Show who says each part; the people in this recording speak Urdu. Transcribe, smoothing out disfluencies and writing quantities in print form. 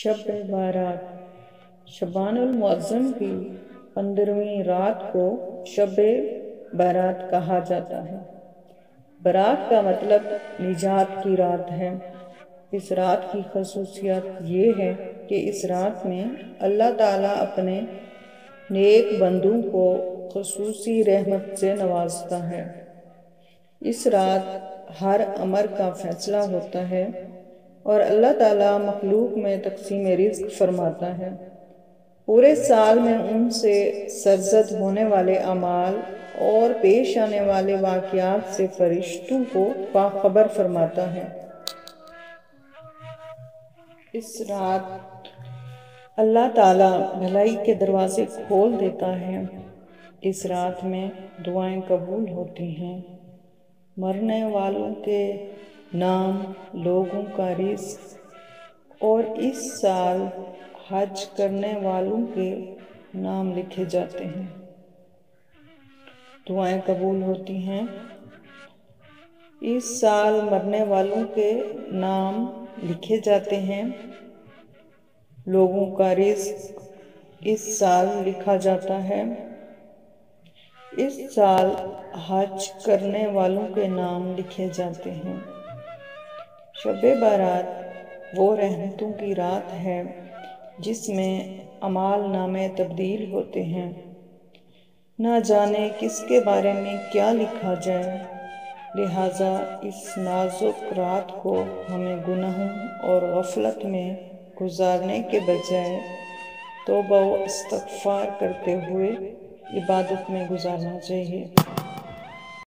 Speaker 1: شب بارات شبان المعظم کی 15ویں رات کو شب بارات کہا جاتا ہے۔ برات کا مطلب نجات کی رات ہے۔ اس رات کی خصوصیت یہ ہے کہ اس رات میں اللہ تعالیٰ اپنے نیک بندوں کو خصوصی رحمت سے نوازتا ہے۔ اس رات ہر امر کا فیصلہ ہوتا ہے اور اللہ تعالیٰ مخلوق میں تقسیم رزق فرماتا ہے۔ پورے سال میں ان سے سرزد ہونے والے اعمال اور پیش آنے والے واقعات سے فرشتوں کو باخبر فرماتا ہے۔ اس رات اللہ تعالیٰ بھلائی کے دروازے کھول دیتا ہے۔ اس رات میں دعائیں قبول ہوتی ہیں۔ مرنے والوں کے نام، لوگوں کا رزق اور اس سال حج کرنے والوں کے نام لکھے جاتے ہیں۔ دعائیں قبول ہوتی ہیں۔ اس سال مرنے والوں کے نام لکھے جاتے ہیں۔ لوگوں کا رزق اس سال لکھا جاتا ہے۔ اس سال حج کرنے والوں کے نام لکھے جاتے ہیں۔ شب بارات وہ رحمتوں کی رات ہے جس میں اعمال نامے تبدیل ہوتے ہیں۔ نہ جانے کس کے بارے میں کیا لکھا جائے، لہٰذا اس نازک رات کو ہمیں گناہوں اور غفلت میں گزارنے کے بجائے توبہ و استغفار کرتے ہوئے عبادت میں گزارنا چاہیے۔